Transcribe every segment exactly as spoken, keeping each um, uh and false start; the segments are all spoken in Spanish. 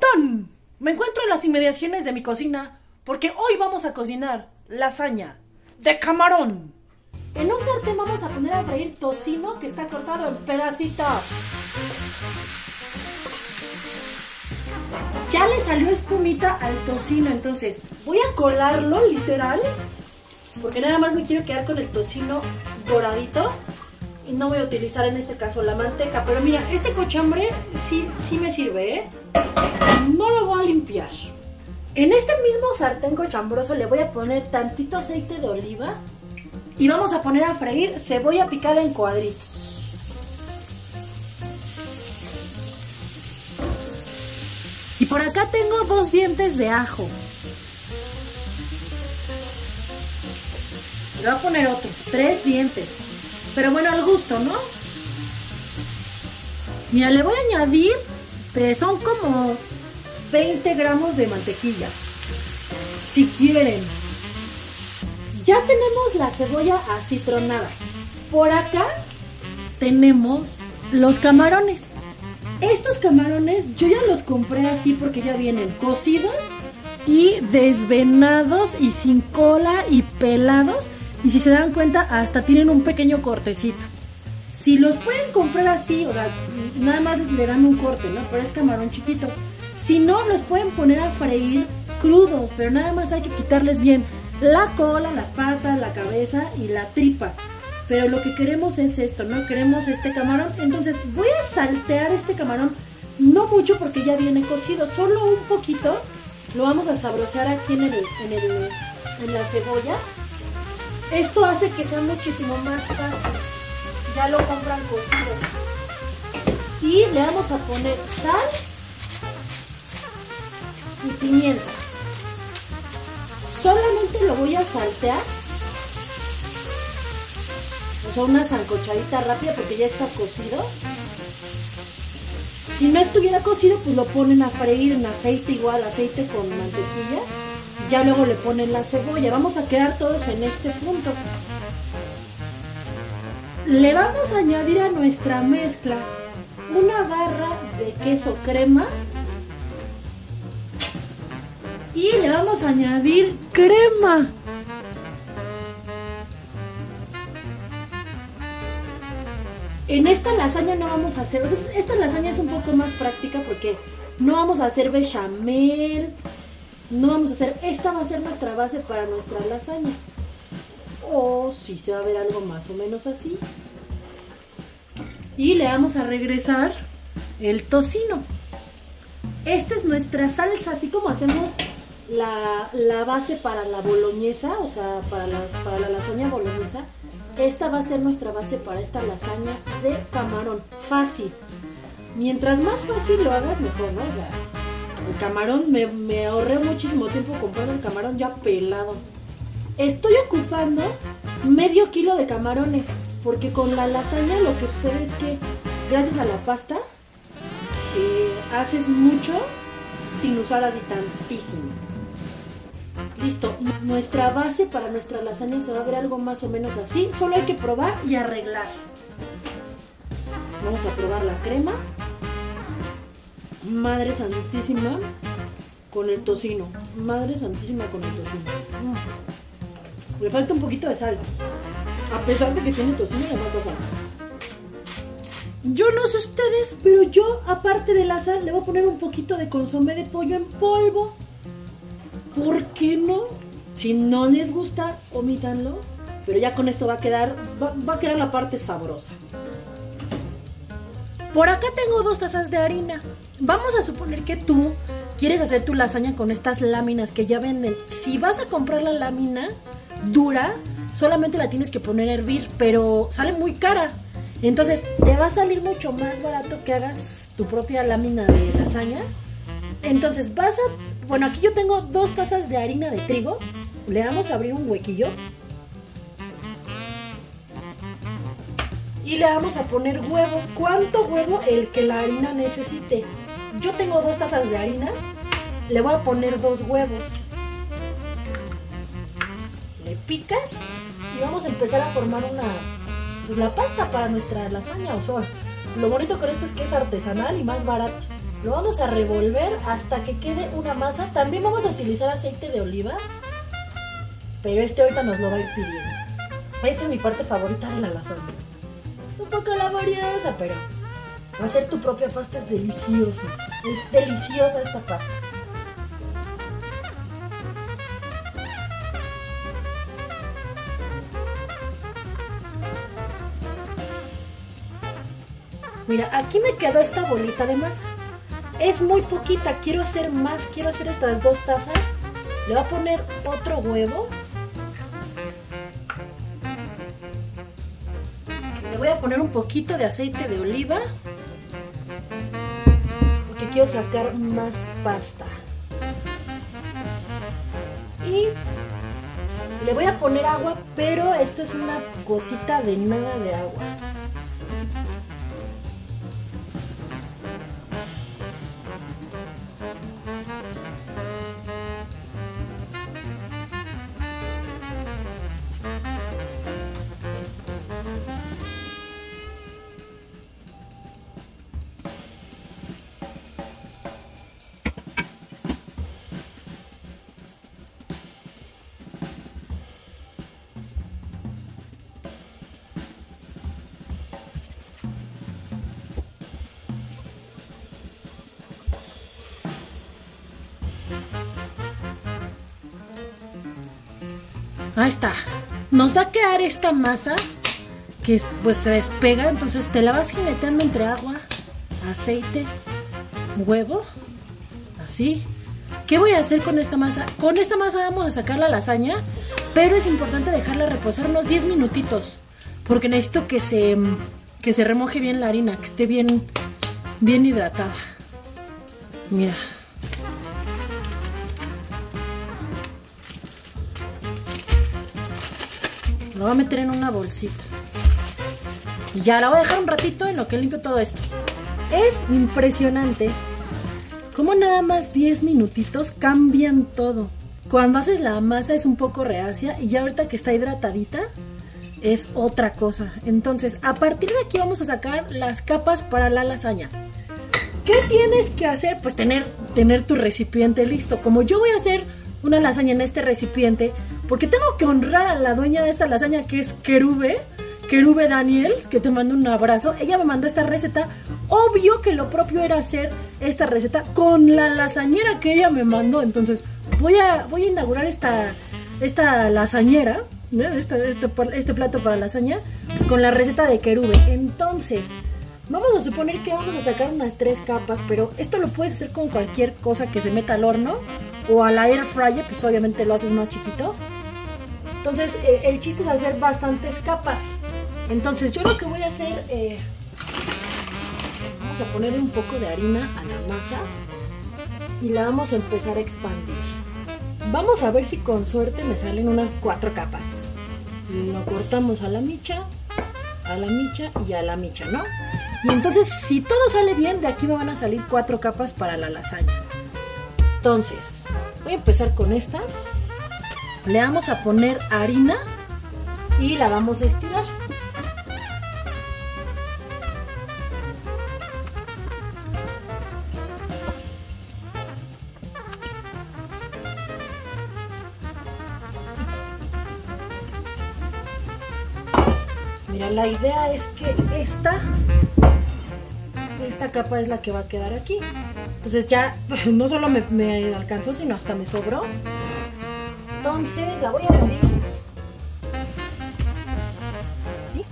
¡Camarón! Me encuentro en las inmediaciones de mi cocina porque hoy vamos a cocinar lasaña de camarón. En un sartén vamos a poner a freír tocino que está cortado en pedacitos. Ya le salió espumita al tocino, entonces voy a colarlo literal porque nada más me quiero quedar con el tocino doradito y no voy a utilizar en este caso la manteca. Pero mira, este cochambre sí, sí me sirve, ¿eh? No lo voy a limpiar. En este mismo sartén cochambroso le voy a poner tantito aceite de oliva y vamos a poner a freír cebolla picada en cuadritos. Y por acá tengo dos dientes de ajo. Le voy a poner otro, tres dientes. Pero bueno, al gusto, ¿no? Mira, le voy a añadir, pues son como veinte gramos de mantequilla. Si quieren. Ya tenemos la cebolla acitronada. Por acá tenemos los camarones. Estos camarones yo ya los compré así porque ya vienen cocidos y desvenados y sin cola y pelados. Y si se dan cuenta, hasta tienen un pequeño cortecito. Si los pueden comprar así, o sea, nada más le dan un corte, ¿no? Pero es camarón chiquito. Si no, los pueden poner a freír crudos, pero nada más hay que quitarles bien la cola, las patas, la cabeza y la tripa. Pero lo que queremos es esto, ¿no? Queremos este camarón. Entonces voy a saltear este camarón, no mucho porque ya viene cocido, solo un poquito. Lo vamos a saborear aquí en, el, en, el, en la cebolla. Esto hace que sea muchísimo más fácil. Ya lo compran cocido. Y le vamos a poner sal y pimienta. Solamente lo voy a saltear. O sea, una sancochadita rápida porque ya está cocido. Si no estuviera cocido, pues lo ponen a freír en aceite igual, aceite con mantequilla. Ya luego le ponen la cebolla. Vamos a quedar todos en este punto. Le vamos a añadir a nuestra mezcla una barra de queso crema. Y le vamos a añadir crema. En esta lasaña no vamos a hacer, o sea, esta lasaña es un poco más práctica porque no vamos a hacer bechamel, no vamos a hacer, esta va a ser nuestra base para nuestra lasaña. O si se va a ver algo más o menos así. Y le vamos a regresar el tocino. Esta es nuestra salsa, así como hacemos la, la base para la boloñesa, o sea, para la, para la lasaña boloñesa. Esta va a ser nuestra base para esta lasaña de camarón. Fácil. Mientras más fácil lo hagas, mejor, ¿no? O sea, el camarón, me, me ahorré muchísimo tiempo comprando el camarón ya pelado. Estoy ocupando medio kilo de camarones, porque con la lasaña lo que sucede es que gracias a la pasta eh, haces mucho sin usar así tantísimo. Listo, nuestra base para nuestra lasaña se va a ver algo más o menos así. Solo hay que probar y arreglar. Vamos a probar la crema. Madre santísima con el tocino. Madre santísima con el tocino. Mm. Le falta un poquito de sal. A pesar de que tiene tocino, le falta sal. Yo no sé ustedes, pero yo, aparte de la sal, le voy a poner un poquito de consomé de pollo en polvo. ¿Por qué no? Si no les gusta, omítanlo. Pero ya con esto va a quedar, va, va a quedar la parte sabrosa. Por acá tengo dos tazas de harina. Vamos a suponer que tú quieres hacer tu lasaña con estas láminas que ya venden. Si vas a comprar la lámina dura, solamente la tienes que poner a hervir, pero sale muy cara. Entonces te va a salir mucho más barato que hagas tu propia lámina de lasaña. Entonces vas a... Bueno, aquí yo tengo dos tazas de harina de trigo. Le vamos a abrir un huequillo. Y le vamos a poner huevo. ¿Cuánto huevo? El que la harina necesite. Yo tengo dos tazas de harina. Le voy a poner dos huevos. Le picas y vamos a empezar a formar una... Pues la pasta para nuestra lasaña. O sea, lo bonito con esto es que es artesanal y más barato. Lo vamos a revolver hasta que quede una masa. También vamos a utilizar aceite de oliva, pero este ahorita nos lo va a ir pidiendo. Esta es mi parte favorita de la lasaña. Es un poco laboriosa, pero hacer tu propia pasta es delicioso. Es deliciosa esta pasta. Mira, aquí me quedó esta bolita de masa. Es muy poquita, quiero hacer más, quiero hacer estas dos tazas. Le voy a poner otro huevo. Le voy a poner un poquito de aceite de oliva, porque quiero sacar más pasta. Y le voy a poner agua, pero esto es una cosita de nada de agua. Ahí está. Nos va a quedar esta masa que pues se despega, entonces te la vas jineteando entre agua, aceite, huevo, así. ¿Qué voy a hacer con esta masa? Con esta masa vamos a sacar la lasaña, pero es importante dejarla reposar unos diez minutitos, porque necesito que se, que se remoje bien la harina, que esté bien, bien hidratada. Mira. Lo voy a meter en una bolsita. Y ya la voy a dejar un ratito en lo que limpio todo esto. Es impresionante cómo nada más diez minutitos cambian todo. Cuando haces la masa es un poco reacia y ya ahorita que está hidratadita es otra cosa. Entonces, a partir de aquí vamos a sacar las capas para la lasaña. ¿Qué tienes que hacer? Pues tener, tener tu recipiente listo. Como yo voy a hacer una lasaña en este recipiente, porque tengo que honrar a la dueña de esta lasaña, que es Querube, Querube Daniel, que te mando un abrazo. Ella me mandó esta receta. Obvio que lo propio era hacer esta receta con la lasañera que ella me mandó. Entonces voy a, voy a inaugurar esta, esta lasañera, ¿eh? este, este, este plato para lasaña, pues con la receta de Querube. Entonces vamos a suponer que vamos a sacar unas tres capas, pero esto lo puedes hacer con cualquier cosa que se meta al horno o a la air fryer, pues obviamente lo haces más chiquito. Entonces eh, el chiste es hacer bastantes capas. Entonces yo lo que voy a hacer, eh, vamos a ponerle un poco de harina a la masa y la vamos a empezar a expandir. Vamos a ver si con suerte me salen unas cuatro capas. Lo cortamos a la micha, a la micha y a la micha, ¿no? Y entonces si todo sale bien, de aquí me van a salir cuatro capas para la lasaña. Entonces voy a empezar con esta. Le vamos a poner harina y la vamos a estirar. Mira, la idea es que esta, esta capa es la que va a quedar aquí. Entonces ya no solo me, me alcanzó, sino hasta me sobró. Entonces la voy a abrir. ¿Sí?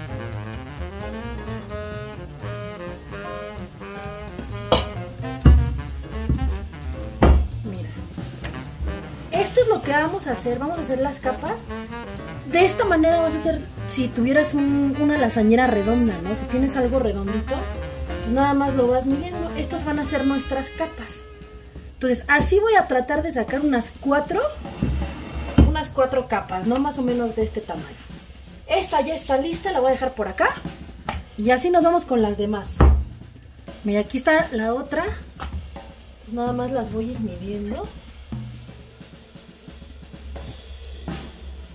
Mira. Esto es lo que vamos a hacer. Vamos a hacer las capas. De esta manera vas a hacer, si tuvieras un, una lasañera redonda, ¿no? Si tienes algo redondito, pues nada más lo vas midiendo. Estas van a ser nuestras capas. Entonces así voy a tratar de sacar unas cuatro. Unas cuatro capas, ¿no? Más o menos de este tamaño. Esta ya está lista, la voy a dejar por acá. Y así nos vamos con las demás. Mira, aquí está la otra. Pues nada más las voy a ir midiendo.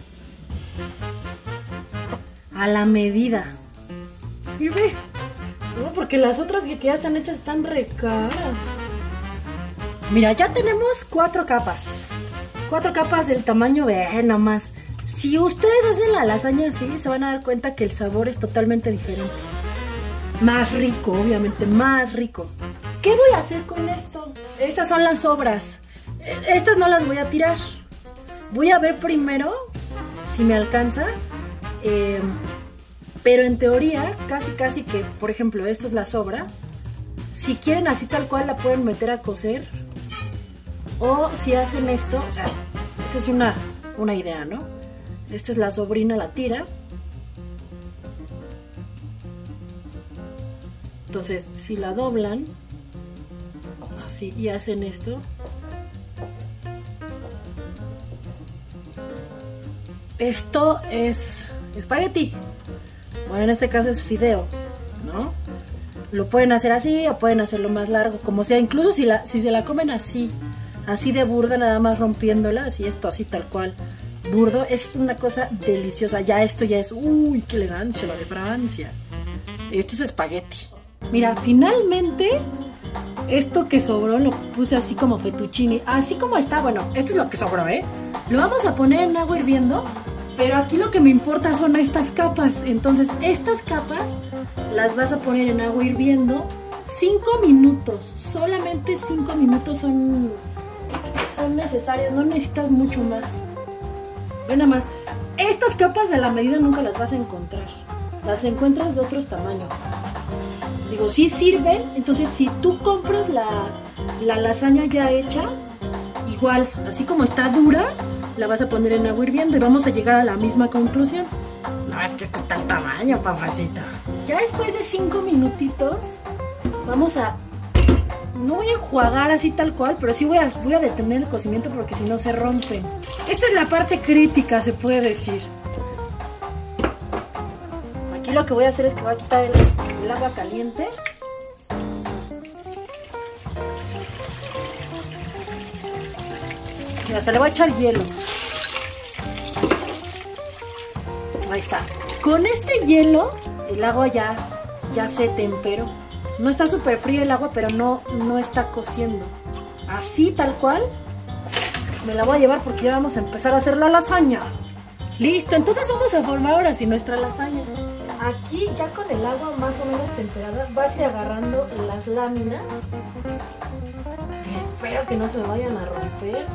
A la medida. Y ve, No, porque las otras que ya están hechas están re caras. Mira, ya tenemos cuatro capas. Cuatro capas del tamaño, vean nomás. Si ustedes hacen la lasaña así, se van a dar cuenta que el sabor es totalmente diferente. Más rico, obviamente, más rico. ¿Qué voy a hacer con esto? Estas son las sobras. Estas no las voy a tirar. Voy a ver primero si me alcanza. Eh, pero en teoría, casi casi que, por ejemplo, esta es la sobra. Si quieren así tal cual, la pueden meter a cocer. O si hacen esto, o sea, esta es una, una idea, ¿no? Esta es la sobrina, la tira. Entonces, si la doblan, así, y hacen esto, esto es espagueti. Bueno, en este caso es fideo, ¿no? Lo pueden hacer así o pueden hacerlo más largo, como sea. Incluso si, la, si se la comen así, así de burda, nada más rompiéndola, así esto, así tal cual, burdo, es una cosa deliciosa. Ya esto ya es, uy, qué elegancia, la de Francia. Esto es espagueti. Mira, finalmente, esto que sobró lo puse así como fettuccine. Así como está, bueno, esto es lo que sobró, ¿eh? Lo vamos a poner en agua hirviendo, pero aquí lo que me importa son estas capas. Entonces, estas capas las vas a poner en agua hirviendo cinco minutos. Solamente cinco minutos son, son necesarios, no necesitas mucho más. Ve nada más, estas capas a la medida nunca las vas a encontrar. Las encuentras de otros tamaños. Digo, sí sirven, entonces si tú compras la, la lasaña ya hecha, igual, así como está dura, la vas a poner en agua hirviendo y vamos a llegar a la misma conclusión. No, es que esto está el tamaño, papacita. Ya después de cinco minutitos, vamos a... No voy a enjuagar así tal cual, pero sí voy a, voy a detener el cocimiento porque si no se rompen. Esta es la parte crítica, se puede decir. Aquí lo que voy a hacer es que voy a quitar el... el agua caliente. Y hasta le voy a echar hielo. Ahí está. Con este hielo, el agua ya, ya se temperó. No está súper fría el agua, pero no, no está cociendo. Así tal cual. Me la voy a llevar porque ya vamos a empezar a hacer la lasaña. Listo, entonces vamos a formar ahora sí nuestra lasaña. Aquí ya con el agua más o menos temperada vas a ir agarrando las láminas. Espero que no se me vayan a romper.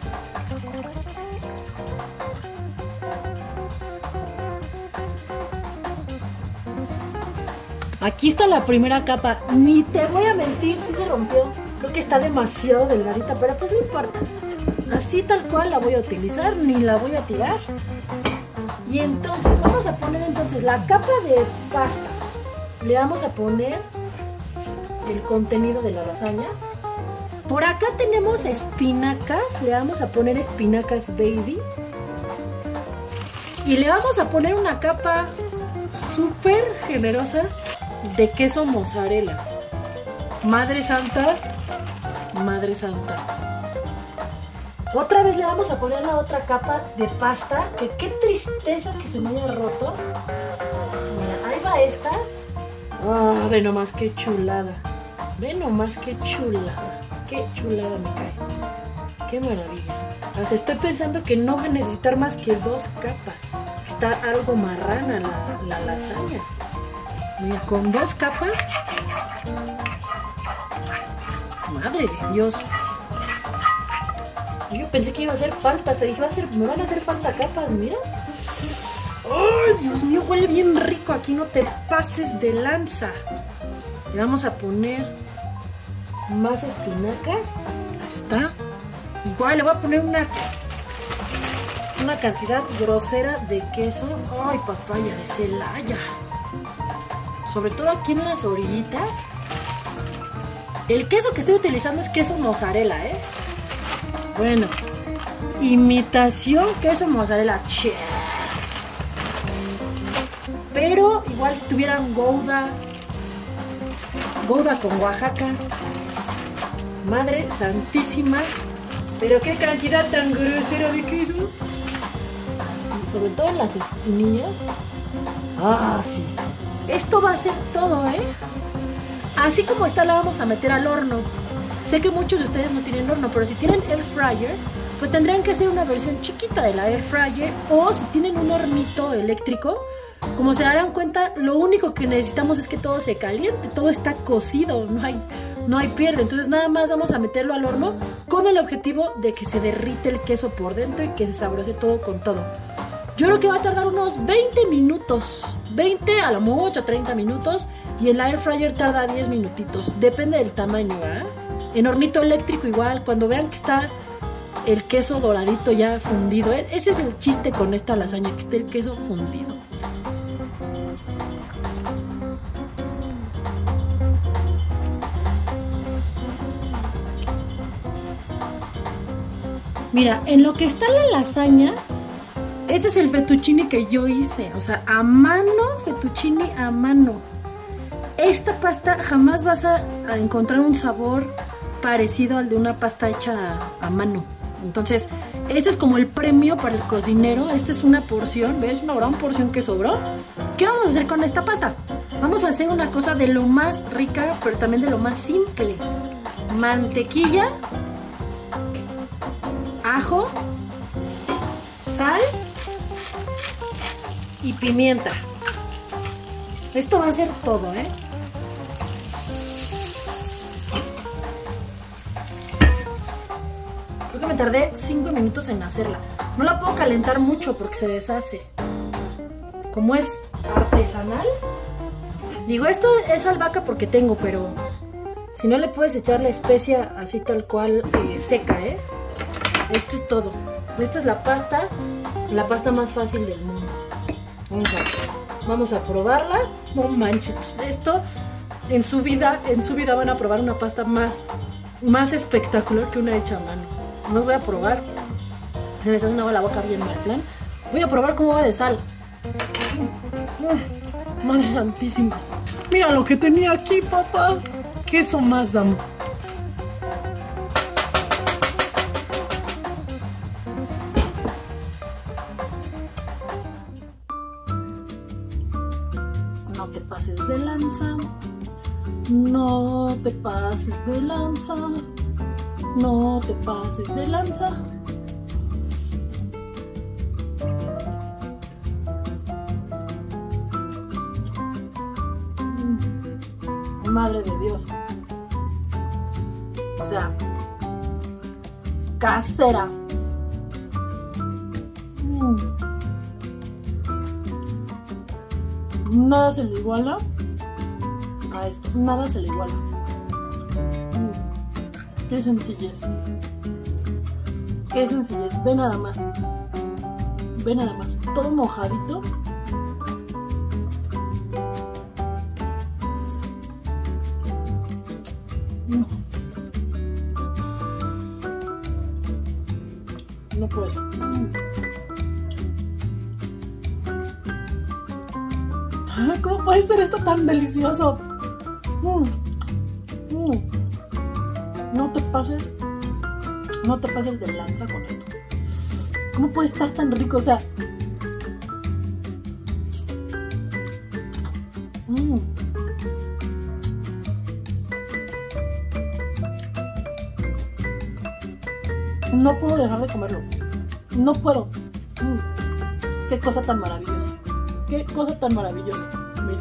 Aquí está la primera capa. Ni te voy a mentir, sí se rompió. Creo que está demasiado delgadita, pero pues no importa. Así tal cual la voy a utilizar, ni la voy a tirar. Y entonces vamos a poner entonces la capa de pasta. Le vamos a poner el contenido de la lasaña. Por acá tenemos espinacas. Le vamos a poner espinacas baby. Y le vamos a poner una capa súper generosa de queso mozzarella. Madre santa, madre santa. Otra vez le vamos a poner la otra capa de pasta, que qué tristeza que se me haya roto. Mira, ahí va esta. Ah, ve nomás qué chulada. Ve nomás qué chulada. Qué chulada me cae. Qué maravilla. Así estoy pensando que no va a necesitar más que dos capas. Está algo marrana la, la lasaña. Mira, con dos capas. Madre de Dios. Yo pensé que iba a hacer falta, hasta dije, va a hacer, me van a hacer falta capas, mira. ¡Ay, Dios mío, huele bien rico! Aquí no te pases de lanza. Le vamos a poner más espinacas. Ahí está. Igual le voy a poner una, una cantidad grosera de queso. ¡Ay, papaya de Celaya! Sobre todo aquí en las orillitas. El queso que estoy utilizando es queso mozzarella, ¿eh? Bueno, imitación queso mozzarella, che. Pero igual si tuvieran Gouda, Gouda con Oaxaca, madre santísima. Pero qué cantidad tan grosera de queso. Sí, sobre todo en las esquinillas. Ah, sí. Esto va a ser todo, ¿eh? así como está la vamos a meter al horno. Sé que muchos de ustedes no tienen horno, pero si tienen air fryer, pues tendrían que hacer una versión chiquita de la air fryer, o si tienen un hornito eléctrico, como se darán cuenta, lo único que necesitamos es que todo se caliente, todo está cocido, no hay, no hay pierde. Entonces nada más vamos a meterlo al horno con el objetivo de que se derrite el queso por dentro y que se saborose todo con todo. Yo creo que va a tardar unos veinte minutos, veinte a lo mucho treinta minutos, y en la air fryer tarda diez minutitos, depende del tamaño, ¿eh? En hornito eléctrico igual, cuando vean que está el queso doradito ya fundido, ¿eh? Ese es el chiste con esta lasaña, que esté el queso fundido. Mira, en lo que está la lasaña, este es el fettuccine que yo hice, o sea, a mano, fettuccine a mano. Esta pasta jamás vas a, a encontrar un sabor parecido al de una pasta hecha a, a mano. Entonces, este es como el premio para el cocinero. Esta es una porción, ¿ves? Una gran porción que sobró. ¿Qué vamos a hacer con esta pasta? Vamos a hacer una cosa de lo más rica, pero también de lo más simple. Mantequilla, ajo, sal y pimienta. Esto va a ser todo, ¿eh? Creo que me tardé cinco minutos en hacerla. No la puedo calentar mucho porque se deshace. Como es artesanal. Digo, esto es albahaca porque tengo, pero si no le puedes echar la especia así tal cual eh, seca, ¿eh? Esto es todo. Esta es la pasta, la pasta más fácil del mundo. Vamos a, vamos a probarla. No manches, esto en su vida, en su vida van a probar una pasta más, más espectacular que una hecha a mano. No voy a probar. Se me está haciendo la boca bien mal plan. Voy a probar cómo va de sal. Madre santísima. Mira lo que tenía aquí, papá. Queso Maasdam. No te pases de lanza. No te pases de lanza. No te pases de lanza. Mm. Madre de Dios. O sea, casera. Mm. Nada se le iguala a esto. Nada se le iguala. Mm. Qué sencillez. Qué sencillez. Ve nada más. Ve nada más. Todo mojadito. No. No puedo. Mm. ¿Cómo puede ser esto tan delicioso? Mm. Mm. No te pases, no te pases de lanza con esto. ¿Cómo puede estar tan rico? O sea, mmm. No puedo dejar de comerlo. No puedo. Mm. Qué cosa tan maravillosa. Qué cosa tan maravillosa. Mira.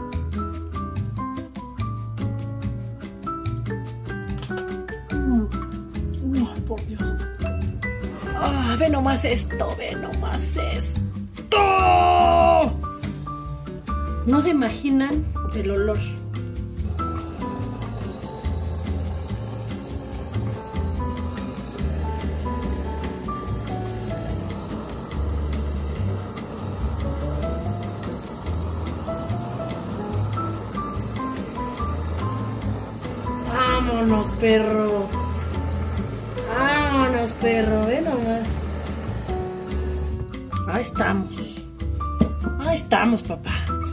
Por Dios. Ah, ve nomás esto, ve nomás esto. No se imaginan el olor. Vámonos, perro. Vámonos, perro, ve nomás. Ahí estamos. Ahí estamos, papá.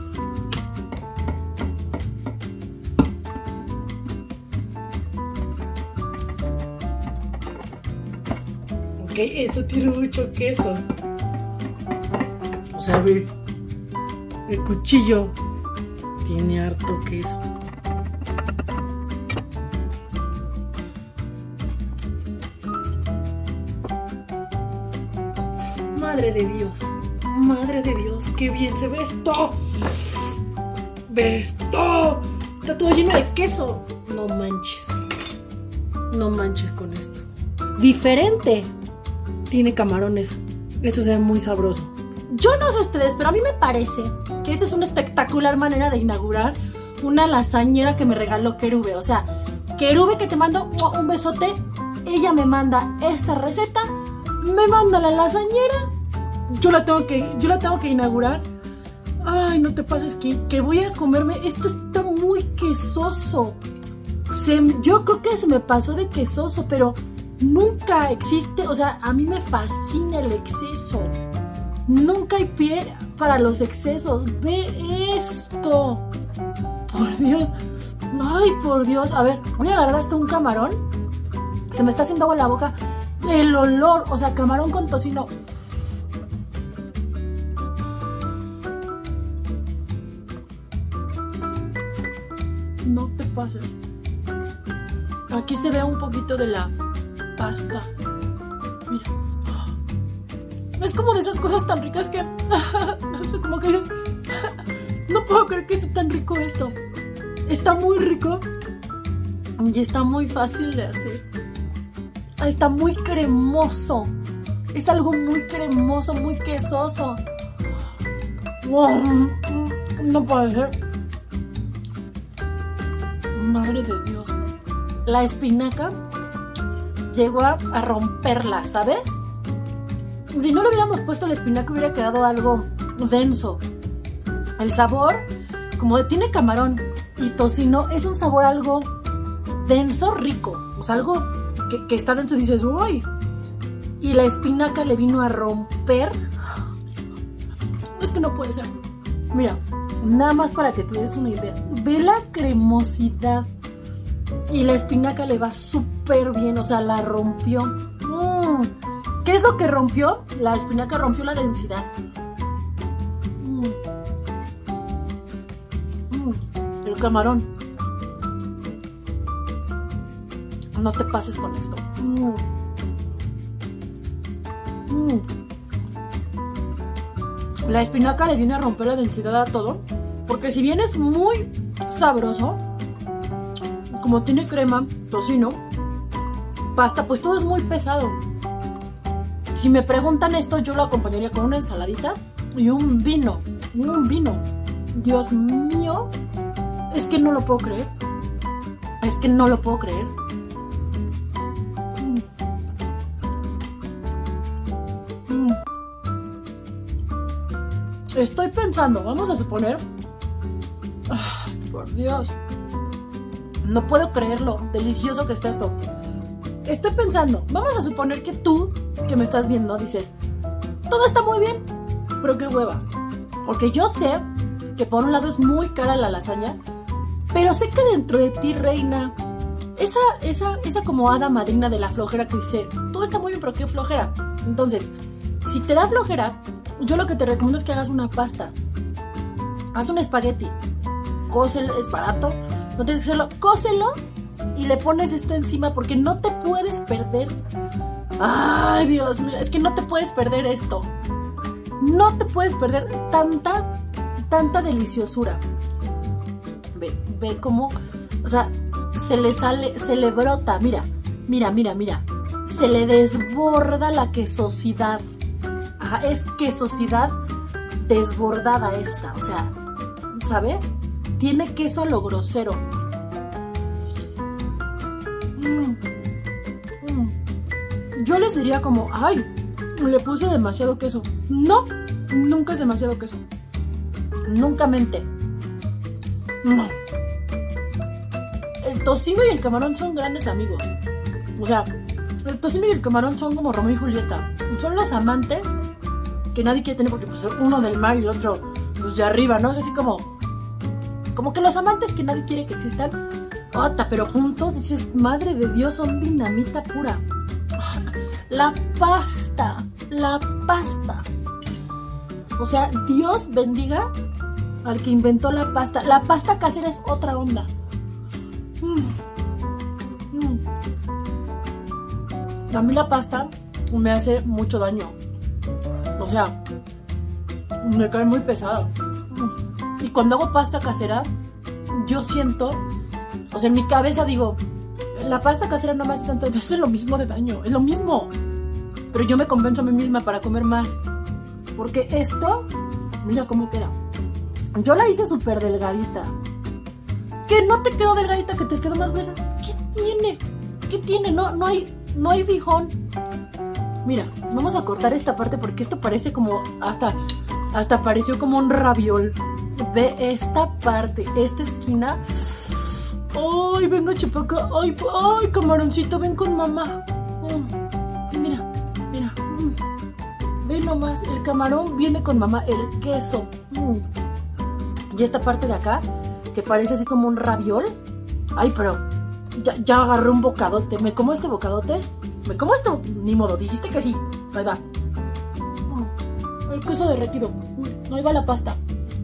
Ok, esto tiene mucho queso. O sea, ve. El cuchillo tiene harto queso. Madre de Dios. Madre de Dios, qué bien se ve esto. Ve esto. Está todo lleno de queso. No manches. No manches con esto. Diferente. Tiene camarones. Eso se ve muy sabroso. Yo no sé ustedes, pero a mí me parece que esta es una espectacular manera de inaugurar una lasañera que me regaló Querube. O sea, Querube, que te mando un besote. Ella me manda esta receta, me manda la lasañera. Yo la tengo que, yo la tengo que inaugurar. Ay, no te pases que, que voy a comerme. Esto está muy quesoso. Se, yo creo que se me pasó de quesoso, pero nunca existe. O sea, a mí me fascina el exceso. Nunca hay pie para los excesos. Ve esto. Por Dios. Ay, por Dios. A ver, voy a agarrar hasta un camarón. Se me está haciendo agua en la boca. El olor, o sea, camarón con tocino. No te pases. Aquí se ve un poquito de la pasta. Mira. Es como de esas cosas tan ricas que... como que... No puedo creer que esté tan rico esto. Está muy rico. Y está muy fácil de hacer. Está muy cremoso. Es algo muy cremoso, muy quesoso. Wow. No puede ser. Madre de Dios. La espinaca llegó a, a romperla, ¿sabes? Si no le hubiéramos puesto la espinaca hubiera quedado algo denso. El sabor, como tiene camarón y tocino, es un sabor algo denso, rico. O sea, algo que, que está denso y dices, ¡uy! Y la espinaca le vino a romper. Es que no puede ser. Mira, nada más para que te des una idea. Ve la cremosidad. Y la espinaca le va súper bien. O sea, la rompió. Mm. ¿Qué es lo que rompió? La espinaca rompió la densidad. Mm. Mm. El camarón. No te pases con esto. Mm. Mm. La espinaca le viene a romper la densidad a todo. Porque si bien es muy sabroso, como tiene crema, tocino, pasta, pues todo es muy pesado. Si me preguntan esto, yo lo acompañaría con una ensaladita y un vino. Un vino. Dios mío. Es que no lo puedo creer. Es que no lo puedo creer. Mm. Mm. Estoy pensando, vamos a suponer... Ah, por Dios. No puedo creerlo, delicioso que está esto. Estoy pensando, vamos a suponer que tú, que me estás viendo, dices, todo está muy bien, pero qué hueva. Porque yo sé que por un lado es muy cara la lasaña, pero sé que dentro de ti reina esa, esa, esa como hada madrina de la flojera que dice, todo está muy bien, pero qué flojera. Entonces, si te da flojera, yo lo que te recomiendo es que hagas una pasta. Haz un espagueti, cóselo, es barato. No tienes que hacerlo, cóselo y le pones esto encima porque no te puedes perder. Ay, Dios mío, es que no te puedes perder esto. No te puedes perder tanta, tanta deliciosura. Ve, ve cómo, o sea, se le sale, se le brota, mira, mira, mira, mira. Se le desborda la quesosidad. Ajá, es quesosidad desbordada esta, o sea, ¿sabes? Tiene queso a lo grosero. Mm. Mm. Yo les diría como, ay, le puse demasiado queso. No, nunca es demasiado queso. Nunca mente. No. El tocino y el camarón son grandes amigos. O sea, el tocino y el camarón son como Romeo y Julieta. Son los amantes que nadie quiere tener porque pues uno del mar y el otro pues de arriba, ¿no? Es así como... Como que los amantes que nadie quiere que existan, ota, pero juntos dices, madre de Dios, son dinamita pura. La pasta, la pasta. O sea, Dios bendiga al que inventó la pasta. La pasta casera es otra onda. Mm. Mm. A mí la pasta me hace mucho daño. O sea, me cae muy pesado. Y cuando hago pasta casera, yo siento, o sea, en mi cabeza digo, la pasta casera no me hace tanto, es lo mismo de daño, es lo mismo. Pero yo me convenzo a mí misma para comer más. Porque esto, mira cómo queda. Yo la hice súper delgadita. ¿Que no te quedó delgadita, que te quedó más gruesa? ¿Qué tiene? ¿Qué tiene? No, no hay, no hay bijón. Mira, vamos a cortar esta parte porque esto parece como, hasta, hasta pareció como un raviol. Ve esta parte, esta esquina. ¡Ay, venga, Chipaca! ¡Ay, ay, camaroncito, ven con mamá! Mm, mira, mira. Mm. Ve nomás, el camarón viene con mamá, el queso. Mm. Y esta parte de acá, que parece así como un raviol. Ay, pero ya, ya agarré un bocadote. ¿Me como este bocadote? ¿Me como esto? Ni modo, dijiste que sí. Ahí va. Mm. El queso derretido. Mm. Ahí va la pasta.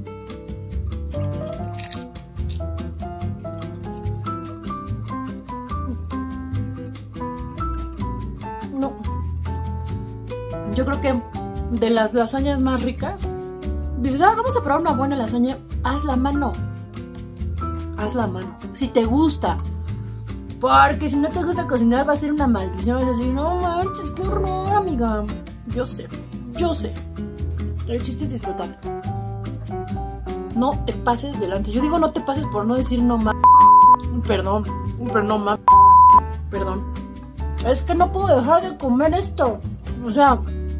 No. Yo creo que de las lasañas más ricas, dices, ah, vamos a probar una buena lasaña, haz la mano. Haz la mano. Si te gusta. Porque si no te gusta cocinar va a ser una maldición. Vas a decir, no manches, qué horror, amiga. Yo sé, yo sé. El chiste es disfrutar. No te pases delante. Yo digo no te pases por no decir no ma... Perdón, pero no ma... Perdón. Es que no puedo dejar de comer esto. O sea...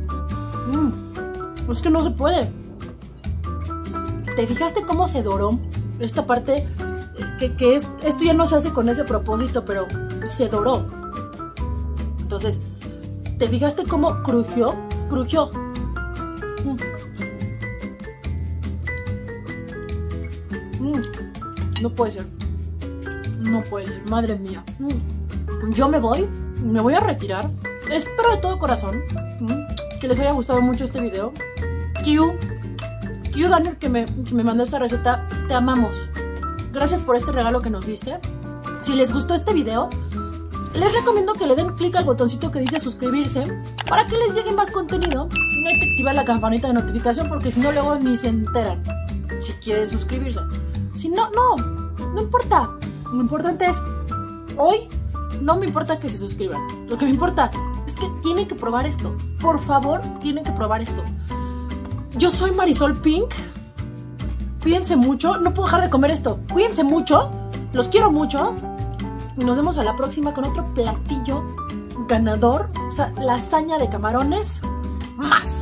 Mmm, es que no se puede. ¿Te fijaste cómo se doró? Esta parte... Que, que es, esto ya no se hace con ese propósito, pero se doró. Entonces, ¿te fijaste cómo crujió? Crujió. Mm. Mm. No puede ser. No puede ser, madre mía. Mm. Yo me voy, me voy a retirar. Espero de todo corazón mm, que les haya gustado mucho este video. Q, Q Daniel, que me, que me mandó esta receta, te amamos. Gracias por este regalo que nos diste. Si les gustó este video, les recomiendo que le den clic al botoncito que dice suscribirse para que les llegue más contenido. No hay que activar la campanita de notificación porque si no luego ni se enteran si quieren suscribirse. Si no, no, no importa. Lo importante es, hoy no me importa que se suscriban. Lo que me importa es que tienen que probar esto. Por favor, tienen que probar esto. Yo soy Marisol Pink. Cuídense mucho, no puedo dejar de comer esto. Cuídense mucho, los quiero mucho. Y nos vemos a la próxima con otro platillo ganador. O sea, lasaña de camarones más.